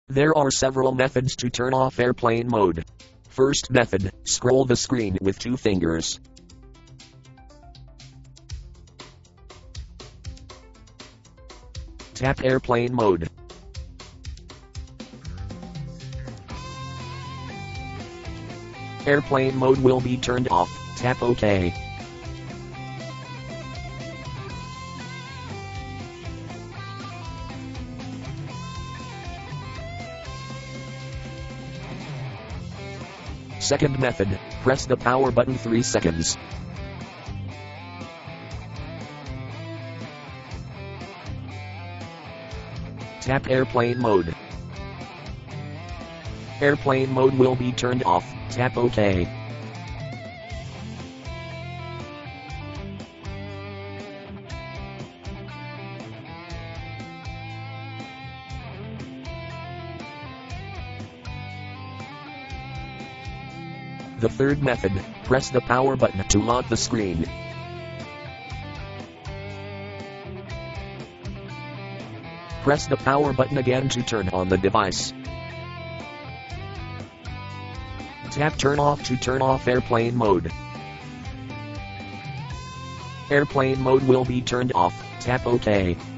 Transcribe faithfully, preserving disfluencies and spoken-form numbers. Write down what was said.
There are several methods to turn off airplane mode. First method, scroll the screen with two fingers. Tap airplane mode. Airplane mode will be turned off. Tap OK. Second method, press the power button three seconds. Tap airplane mode. Airplane mode will be turned off. Tap OK. The third method, press the power button to lock the screen. Press the power button again to turn on the device. Tap turn off to turn off airplane mode. Airplane mode will be turned off. Tap OK.